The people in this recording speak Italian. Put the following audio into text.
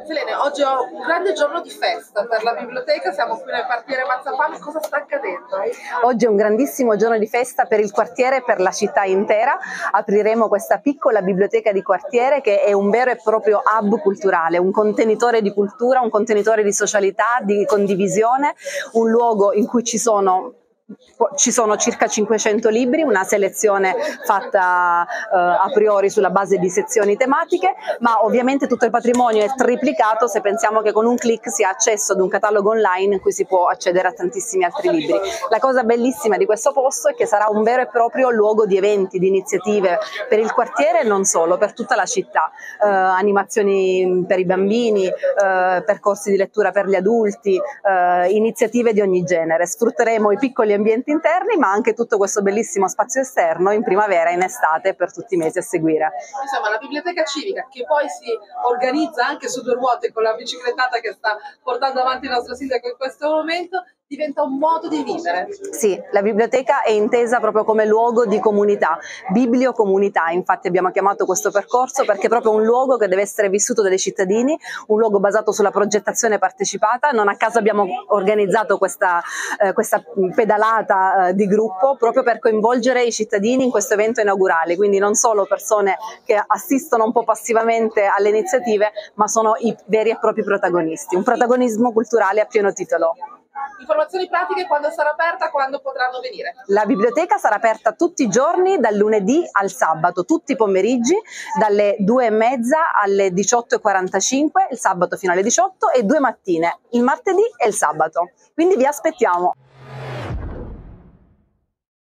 Selene, oggi ho un grande giorno di festa per la biblioteca, siamo qui nel quartiere Mazzapane, cosa sta accadendo? Oggi è un grandissimo giorno di festa per il quartiere e per la città intera. Apriremo questa piccola biblioteca di quartiere che è un vero e proprio hub culturale, un contenitore di cultura, un contenitore di socialità, di condivisione, un luogo in cui ci sono circa 500 libri, una selezione fatta a priori sulla base di sezioni tematiche, ma ovviamente tutto il patrimonio è triplicato se pensiamo che con un click si ha accesso ad un catalogo online in cui si può accedere a tantissimi altri libri. La cosa bellissima di questo posto è che sarà un vero e proprio luogo di eventi, di iniziative per il quartiere e non solo, per tutta la città, animazioni per i bambini, percorsi di lettura per gli adulti, iniziative di ogni genere. Sfrutteremo i piccoli ambienti interni ma anche tutto questo bellissimo spazio esterno in primavera e in estate per tutti i mesi a seguire. Insomma, la biblioteca civica che poi si organizza anche su due ruote con la biciclettata che sta portando avanti il nostro sindaco in questo momento, diventa un modo di vivere. Sì, la biblioteca è intesa proprio come luogo di comunità, bibliocomunità, infatti abbiamo chiamato questo percorso perché è proprio un luogo che deve essere vissuto dai cittadini, un luogo basato sulla progettazione partecipata. Non a caso abbiamo organizzato questa pedalata di gruppo proprio per coinvolgere i cittadini in questo evento inaugurale, quindi non solo persone che assistono un po' passivamente alle iniziative, ma sono i veri e propri protagonisti, un protagonismo culturale a pieno titolo. Informazioni pratiche, quando sarà aperta, quando potranno venire? La biblioteca sarà aperta tutti i giorni dal lunedì al sabato, tutti i pomeriggi, dalle 2:30 alle 18:45, il sabato fino alle 18 e 2 mattine, il martedì e il sabato. Quindi vi aspettiamo.